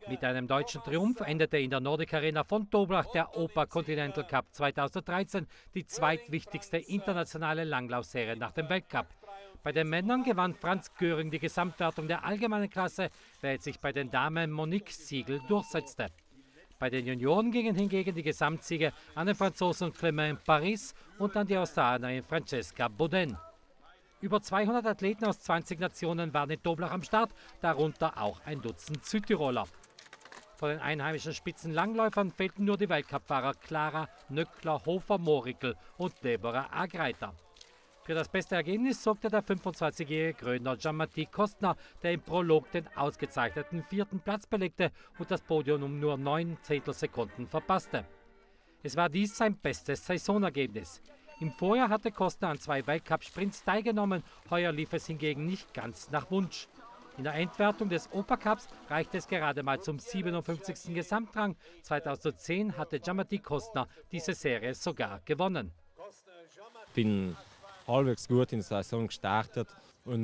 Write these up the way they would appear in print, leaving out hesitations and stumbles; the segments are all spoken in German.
Mit einem deutschen Triumph endete in der Nordic Arena von Toblach der Opa Continental Cup 2013, die zweitwichtigste internationale Langlaufserie nach dem Weltcup. Bei den Männern gewann Franz Göring die Gesamtwertung der allgemeinen Klasse, während sich bei den Damen Monique Siegel durchsetzte. Bei den Junioren gingen hingegen die Gesamtsiege an den Franzosen Clément Paris und an die Australierin Francesca Bodin. Über 200 Athleten aus 20 Nationen waren in Toblach am Start, darunter auch ein Dutzend Südtiroler. Von den einheimischen Spitzenlangläufern fehlten nur die Weltcupfahrer Clara Nöckler-Hofer-Morikel und Deborah Agreiter. Für das beste Ergebnis sorgte der 25-jährige Gröner Jean-Mathieu Kostner, der im Prolog den ausgezeichneten 4. Platz belegte und das Podium um nur 9 Zehntelsekunden verpasste. Es war dies sein bestes Saisonergebnis. Im Vorjahr hatte Kostner an 2 Weltcup-Sprints teilgenommen, heuer lief es hingegen nicht ganz nach Wunsch. In der Endwertung des Opa-Cups reichte es gerade mal zum 57. Gesamtrang. 2010 hatte Jean-Mathieu Kostner diese Serie sogar gewonnen. Ich bin halbwegs gut in der Saison gestartet und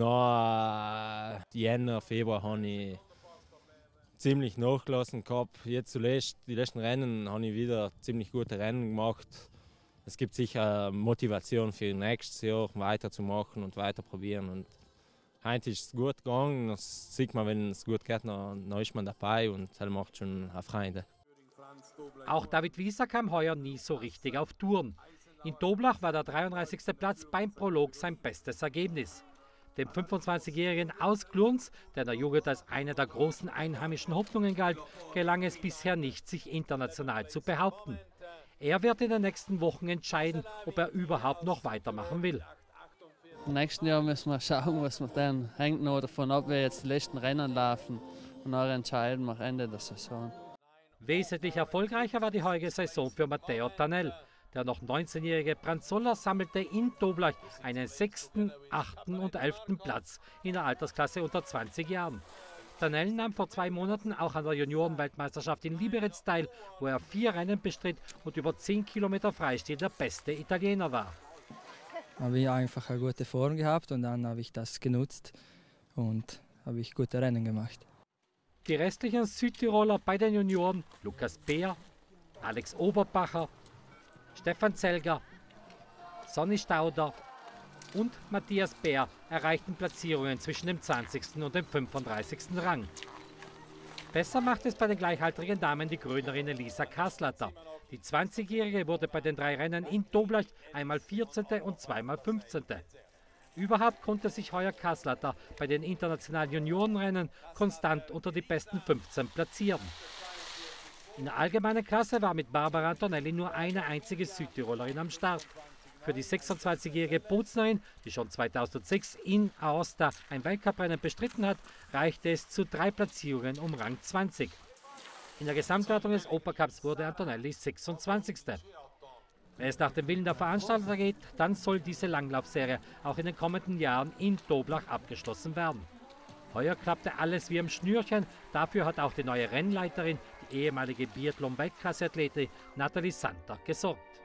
nach Jänner, Februar habe ich ziemlich nachgelassen gehabt. Jetzt zuletzt, die letzten Rennen, habe ich wieder ziemlich gute Rennen gemacht. Es gibt sicher Motivation für nächstes Jahr weiterzumachen und weiter probieren. Und heute ist es gut gegangen. Das sieht man, wenn es gut geht, dann ist man dabei und das macht schon eine Freude. Auch David Wieser kam heuer nie so richtig auf Touren. In Toblach war der 33. Platz beim Prolog sein bestes Ergebnis. Dem 25-jährigen aus Glurns, der in der Jugend als eine der großen einheimischen Hoffnungen galt, gelang es bisher nicht, sich international zu behaupten. Er wird in den nächsten Wochen entscheiden, ob er überhaupt noch weitermachen will. Im nächsten Jahr müssen wir schauen, was wir dann hängt noch davon ab, wie jetzt die letzten Rennen laufen. Und dann entscheiden wir Ende der Saison. Wesentlich erfolgreicher war die heutige Saison für Matteo Tanell. Der noch 19-jährige Branzola sammelte in Toblach einen 6., 8. und 11. Platz in der Altersklasse unter 20 Jahren. Tanell nahm vor 2 Monaten auch an der Juniorenweltmeisterschaft in Liberec teil, wo er 4 Rennen bestritt und über 10 Kilometer Freistil der beste Italiener war. Habe ich einfach eine gute Form gehabt und dann habe ich das genutzt und habe ich gute Rennen gemacht. Die restlichen Südtiroler bei den Junioren, Lukas Beer, Alex Oberbacher, Stefan Zelger, Sonny Stauder und Matthias Bär erreichten Platzierungen zwischen dem 20. und dem 35. Rang. Besser macht es bei den gleichaltrigen Damen die Grönerin Elisa Kaslatter. Die 20-Jährige wurde bei den 3 Rennen in Toblach einmal 14. und zweimal 15. Überhaupt konnte sich heuer Kaslatter bei den internationalen Juniorenrennen konstant unter die besten 15 platzieren. In der allgemeinen Klasse war mit Barbara Antonelli nur eine einzige Südtirolerin am Start. Für die 26-jährige Boznerin, die schon 2006 in Aosta ein Weltcuprennen bestritten hat, reichte es zu 3 Platzierungen um Rang 20. In der Gesamtwertung des Opa-Cups wurde Antonelli 26. Wenn es nach dem Willen der Veranstalter geht, dann soll diese Langlaufserie auch in den kommenden Jahren in Toblach abgeschlossen werden. Heuer klappte alles wie am Schnürchen, dafür hat auch die neue Rennleiterin, die ehemalige Biathlon-Weltklasse-Athletin Nathalie Santer, gesorgt.